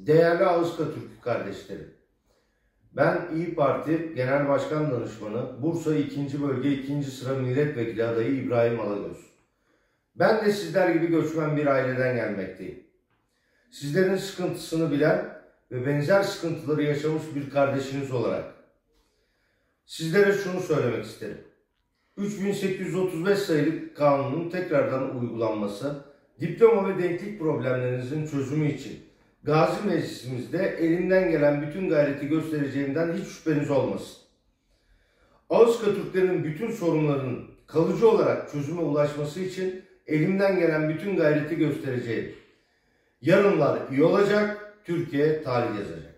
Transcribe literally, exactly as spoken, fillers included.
Değerli Ağızka Türk kardeşlerim, ben İYİ Parti Genel Başkan Danışmanı, Bursa ikinci Bölge ikinci sıra Milletvekili adayı İbrahim Alagöz. Ben de sizler gibi göçmen bir aileden gelmekteyim. Sizlerin sıkıntısını bilen ve benzer sıkıntıları yaşamış bir kardeşiniz olarak sizlere şunu söylemek isterim. üç bin sekiz yüz otuz beş sayılı kanunun tekrardan uygulanması, diploma ve denklik problemlerinizin çözümü için Gazi Meclisimizde elimden gelen bütün gayreti göstereceğimden hiç şüpheniz olmasın. Ağızka Türklerin bütün sorunlarının kalıcı olarak çözüme ulaşması için elimden gelen bütün gayreti göstereceğim. Yarınlar iyi olacak, Türkiye tarih yazacak.